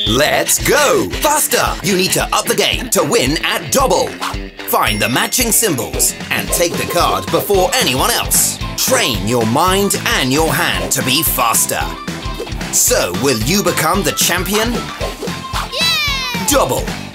Let's go! Faster! You need to up the game to win at Dobble. Find the matching symbols and take the card before anyone else. Train your mind and your hand to be faster. So, will you become the champion? Yeah! Dobble.